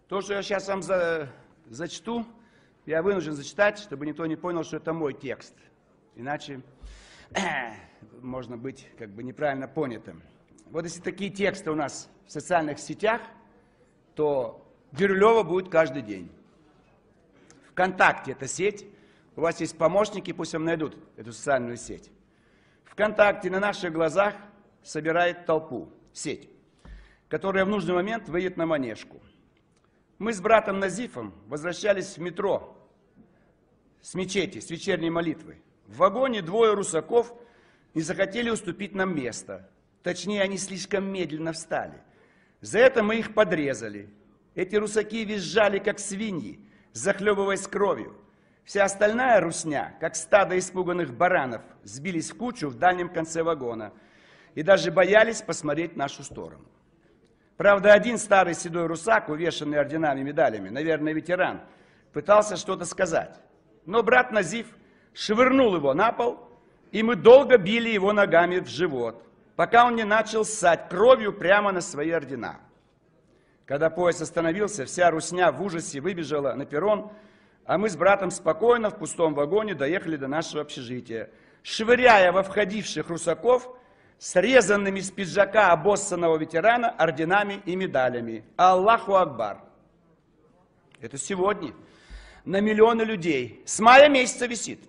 То, что я сейчас вам зачту, я вынужден зачитать, чтобы никто не понял, что это мой текст. Иначе можно быть как бы неправильно понятым. Вот если такие тексты у нас в социальных сетях, то Бирюлева будет каждый день. ВКонтакте это сеть. У вас есть помощники, пусть вам найдут эту социальную сеть. ВКонтакте на наших глазах собирает толпу, сеть, которая в нужный момент выйдет на Манежку. Мы с братом Назифом возвращались в метро с мечети, с вечерней молитвы. В вагоне двое русаков не захотели уступить нам место. Точнее, они слишком медленно встали. За это мы их подрезали. Эти русаки визжали, как свиньи, захлебываясь кровью. Вся остальная русня, как стадо испуганных баранов, сбились в кучу в дальнем конце вагона и даже боялись посмотреть в нашу сторону. Правда, один старый седой русак, увешанный орденами и медалями, наверное, ветеран, пытался что-то сказать. Но брат Назиф швырнул его на пол, и мы долго били его ногами в живот, пока он не начал ссать кровью прямо на свои ордена. Когда поезд остановился, вся русня в ужасе выбежала на перрон, а мы с братом спокойно в пустом вагоне доехали до нашего общежития, швыряя во входивших русаков срезанными с пиджака обоссанного ветерана орденами и медалями. Аллаху Акбар. Это сегодня на миллионы людей. С мая месяца висит.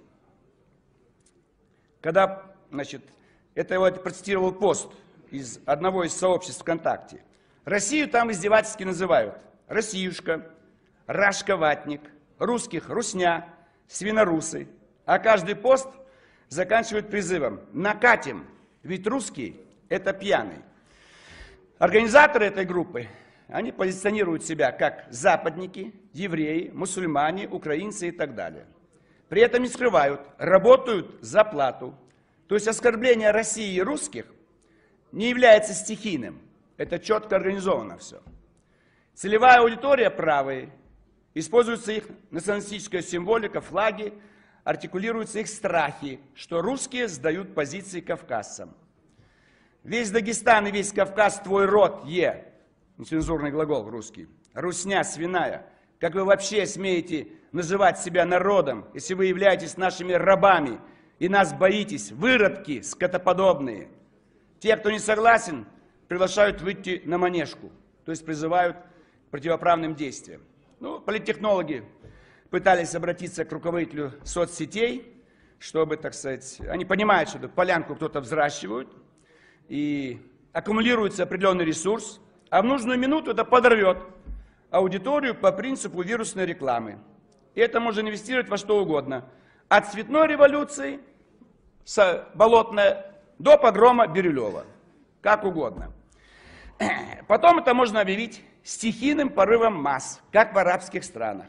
Когда, значит, это я процитировал пост из одного из сообществ ВКонтакте. Россию там издевательски называют Россиюшка, Рашка-ватник, русских русня, свинорусы. А каждый пост заканчивают призывом «накатим». Ведь русский – это пьяный. Организаторы этой группы, они позиционируют себя как западники, евреи, мусульмане, украинцы и так далее. При этом не скрывают, работают за плату. То есть оскорбление России и русских не является стихийным. Это четко организовано все. Целевая аудитория правые. Используется их националистическая символика, флаги, артикулируются их страхи, что русские сдают позиции кавказцам. Весь Дагестан и весь Кавказ твой род, нецензурный глагол русский, русня свиная. Как вы вообще смеете называть себя народом, если вы являетесь нашими рабами и нас боитесь, выродки скотоподобные? Те, кто не согласен, приглашают выйти на Манежку, то есть призывают к противоправным действиям. Ну, политтехнологи пытались обратиться к руководителю соцсетей, чтобы, так сказать, они понимают, что эту полянку кто-то взращивает, и аккумулируется определенный ресурс, а в нужную минуту это подорвет аудиторию по принципу вирусной рекламы. И это можно инвестировать во что угодно. От цветной революции, болотной, до погрома Бирюлева. Как угодно. Потом это можно объявить стихийным порывом масс, как в арабских странах.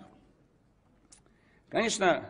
Конечно,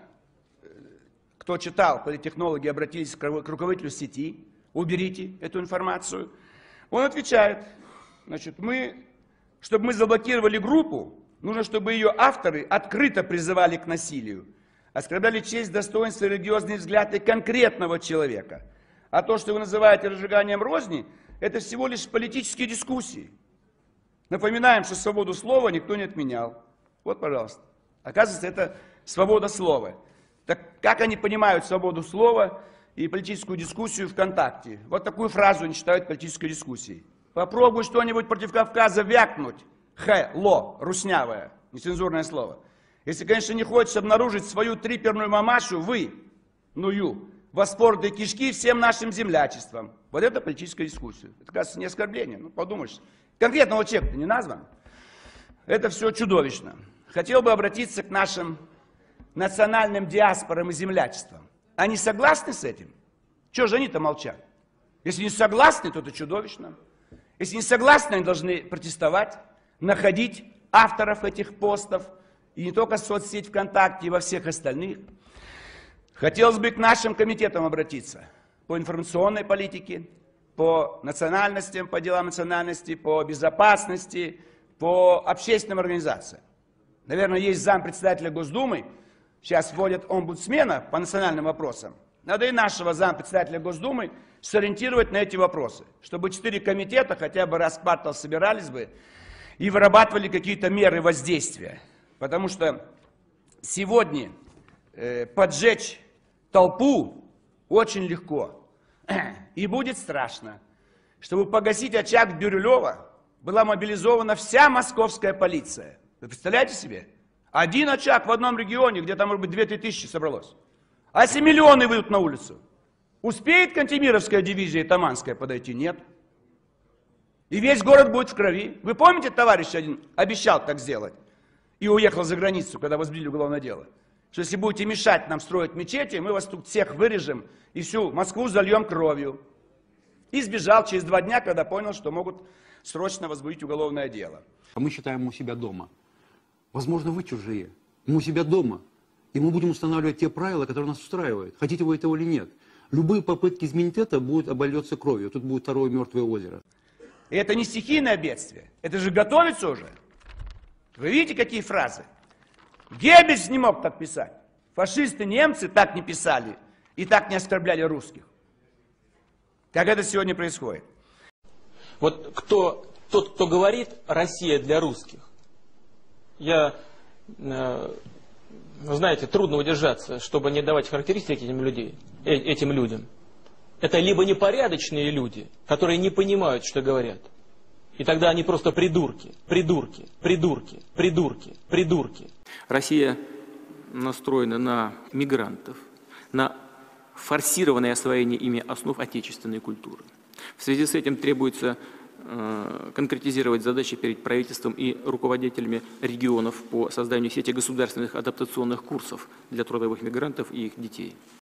кто читал, политтехнологи обратились к руководителю сети, уберите эту информацию. Он отвечает, значит, чтобы мы заблокировали группу, нужно, чтобы ее авторы открыто призывали к насилию, оскорбляли честь, достоинство и религиозные взгляды конкретного человека. А то, что вы называете разжиганием розни, это всего лишь политические дискуссии. Напоминаем, что свободу слова никто не отменял. Вот, пожалуйста. Оказывается, это свобода слова. Так как они понимают свободу слова и политическую дискуссию ВКонтакте? Вот такую фразу они считают политической дискуссией. Попробуй что-нибудь против Кавказа вякнуть. Ло, руснявое, нецензурное слово. Если, конечно, не хочешь обнаружить свою триперную мамашу, воспоротые кишки всем нашим землячеством. Вот это политическая дискуссия. Это, кажется, не оскорбление. Ну, подумаешь. Конкретного человека не назван. Это все чудовищно. Хотел бы обратиться к нашим национальным диаспорам и землячествам. Они согласны с этим? Чего же они-то молчат? Если не согласны, то это чудовищно. Если не согласны, они должны протестовать, находить авторов этих постов, и не только в соцсеть ВКонтакте, и во всех остальных. Хотелось бы к нашим комитетам обратиться по информационной политике, по национальностям, по делам национальности, по безопасности, по общественным организациям. Наверное, есть зампредседателя Госдумы, сейчас вводят омбудсмена по национальным вопросам. Надо и нашего зампредседателя Госдумы сориентировать на эти вопросы, чтобы 4 комитета хотя бы раз в квартал собирались бы и вырабатывали какие-то меры воздействия. Потому что сегодня поджечь толпу очень легко. И будет страшно. Чтобы погасить очаг Бирюлева, была мобилизована вся московская полиция. Вы представляете себе? Один очаг в одном регионе, где там, может быть, 2-3 тысячи собралось. А если миллионы выйдут на улицу? Успеет Кантемировская дивизия и Таманская подойти? Нет. И весь город будет в крови. Вы помните, товарищ один обещал так сделать? И уехал за границу, когда возбудили уголовное дело. Что если будете мешать нам строить мечети, мы вас тут всех вырежем и всю Москву зальем кровью. И сбежал через 2 дня, когда понял, что могут срочно возбудить уголовное дело. А мы считаем у себя дома. Возможно, вы чужие. Мы у себя дома. И мы будем устанавливать те правила, которые нас устраивают. Хотите вы этого или нет. Любые попытки изменить это будут обольется кровью. Тут будет второе мертвое озеро. И это не стихийное бедствие. Это же готовится уже. Вы видите, какие фразы? Геббельс не мог так писать. Фашисты, немцы так не писали. И так не оскорбляли русских. Как это сегодня происходит. Вот тот, кто говорит «Россия для русских», знаете, трудно удержаться, чтобы не давать характеристики этим людям. Это либо непорядочные люди, которые не понимают, что говорят. И тогда они просто придурки, придурки, придурки, придурки, придурки. Россия настроена на мигрантов, на форсированное освоение ими основ отечественной культуры. В связи с этим требуется конкретизировать задачи перед правительством и руководителями регионов по созданию сети государственных адаптационных курсов для трудовых мигрантов и их детей.